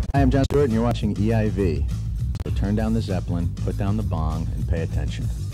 Hi, I'm Jon Stewart, and you're watching EIV. So turn down the Zeppelin, put down the bong, and pay attention.